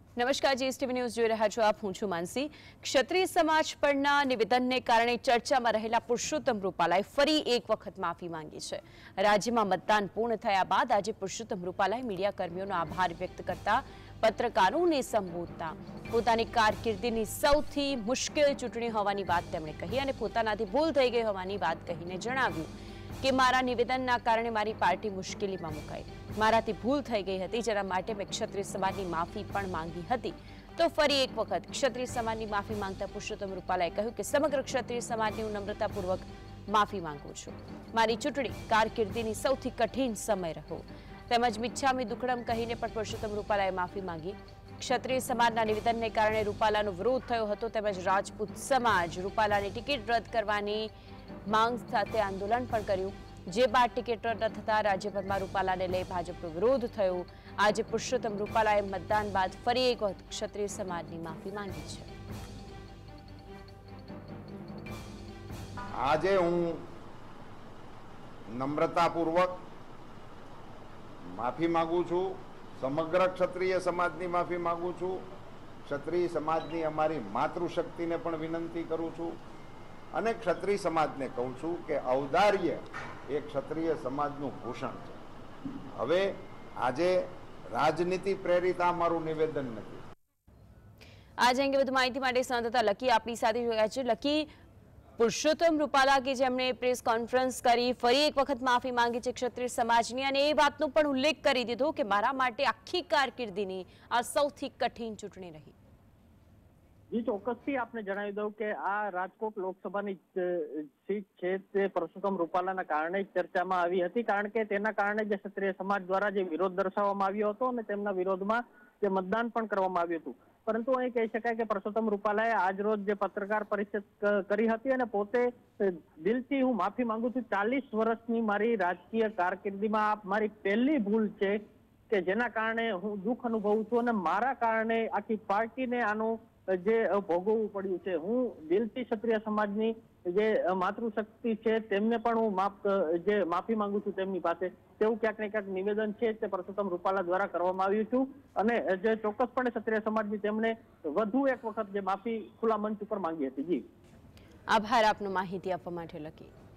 નમસ્કાર, GSTV news જોઈ રહ્યા છો આપ। હું છું માનસી। ક્ષત્રિય સમાજ પરના નિવેદનને કારણે ચર્ચામાં રહેલા પુરુષોત્તમ રૂપાલાએ ફરી એક વખત માફી માંગી છે। રાજ્યમાં મતદાન પૂર્ણ થયા બાદ આજે પુરુષોત્તમ રૂપાલાએ મીડિયા કર્મીઓનો આભાર વ્યક્ત કરતા પત્રકારોને સંબોધતા પોતાની કારકિર્દીની સૌથી મુશ્કેલ ચૂંટણી હોવાની વાત તેમણે કહી અને પોતાનાથી ભૂલ થઈ ગઈ હોવાની વાત કહીને જણાવ્યું કે મારા નિવેદનના કારણે મારી પાર્ટી મુશ્કેલીમાં મુકાઈ। મારાથી ભૂલ થઈ ગઈ હતી, જેના માટે મેં ક્ષત્રિય સમાજની માફી પણ માંગી હતી। તો ફરી એક વખત ક્ષત્રિય સમાજની માફી માંગતા પુરુષોત્તમ રૂપાલાએ કહ્યું કે સમગ્ર ક્ષત્રિય સમાજની હું નમ્રતાપૂર્વક માફી માંગુ છું। મારી ચૂંટણી કારકિર્દીની સૌથી કઠિન સમય રહ્યો। તેમજ મિચ્છામી દુક્કડમ કહીને પણ પુરુષોત્તમ રૂપાલાએ માફી માંગી। ક્ષત્રિય સમાજના નિવેદનને કારણે રૂપાલાનો વિરોધ થયો હતો, તેમજ રાજપૂત સમાજ રૂપાલાની ટિકિટ રદ કરવાની માંગ સાથે આંદોલન પણ કર્યું, જે બાદ ટિકિટ રદ થતા રાજ્યભરમાં રૂપાલાને લઈ ભાજપનો વિરોધ થયો। આજે પુરુષોત્તમ રૂપાલાએ મતદાન બાદ ફરી એક વખત ક્ષત્રિય સમાજની માફી માંગી છે। આજે હું નમ્રતાપૂર્વક માફી માંગુ છું। સમગ્ર ક્ષત્રિય સમાજની માફી માંગુ છું। ક્ષત્રિય સમાજની અમારી માતૃશક્તિને પણ વિનંતી કરું છું અને ક્ષત્રિય સમાજને કહું છું કે ઔદાર્ય એ ક્ષત્રિય સમાજનું ભૂષણ છે। હવે આજે રાજનીતિ પ્રેરિત આ મારું નિવેદન નથી। આજ અંગે વધુ માહિતી માટે સંવાદદાતા લકી આપણી સાથે જોડાયા છે। લકી, પુરુષોત્તમ રૂપાલા કે જેમણે પ્રેસ કોન્ફરન્સ કરી ફરી એક વખત માફી માંગી છે ક્ષત્રિય સમાજની અને એ વાતનો પણ ઉલ્લેખ કરી દીધો કે મારા માટે આખી કારકિર્દીની આ સૌથી કઠિન ચૂંટણી રહી। જી ચોક્કસથી આપને જણાવી દઉં કે આ રાજકોટ લોકસભાની સીટ છે તે પુરુષોત્તમ રૂપાલાના કારણે જ ચર્ચામાં આવી હતી, કારણ કે તેના કારણે જે ક્ષત્રિય સમાજ દ્વારા જે વિરોધ દર્શાવવામાં આવ્યો હતો અને તેમના વિરોધમાં જે મતદાન પણ કરવામાં આવ્યું હતું। પરંતુ અહીં કહી શકાય કે પુરુષોત્તમ રૂપાલાએ આજ રોજ જે પત્રકાર પરિષદ કરી હતી અને પોતે દિલથી હું માફી માંગુ છું। 40 વર્ષની મારી રાજકીય કારકિર્દીમાં મારી પહેલી ભૂલ છે કે જેના કારણે હું દુઃખ અનુભવું છું અને મારા કારણે આખી પાર્ટીને આનું જે ભોગવવું પડ્યું છે। હું દિલથી ક્ષત્રિય સમાજની જે માતૃશક્તિ છે તેમને પણ હું માફી માંગુ છું તેમની પાસે, તેવું ક્યાંક ને ક્યાંક નિવેદન છે તે પુરુષોત્તમ રૂપાલા દ્વારા કરવામાં આવ્યું છું અને જે ચોક્કસપણે ક્ષત્રિય સમાજની તેમણે વધુ એક વખત જે માફી ખુલ્લા મંચ ઉપર માંગી હતી। જી આભાર આપનો માહિતી આપવા માટે લકી।